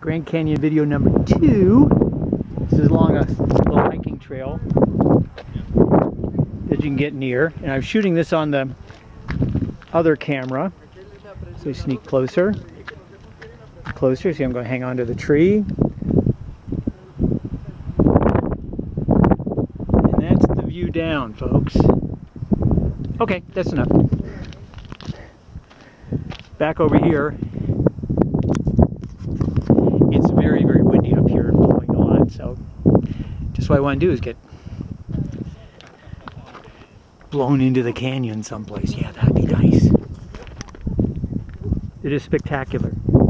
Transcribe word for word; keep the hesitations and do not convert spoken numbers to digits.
Grand Canyon video number two. This is along a little hiking trail that you can get near. And I'm shooting this on the other camera. So sneak closer. Closer. See, I'm going to hang on to the tree. And that's the view down, folks. Okay, that's enough. Back over here. It's very, very windy up here and blowing a lot, so just what I want to do is get blown into the canyon someplace. Yeah, that'd be nice. It is spectacular.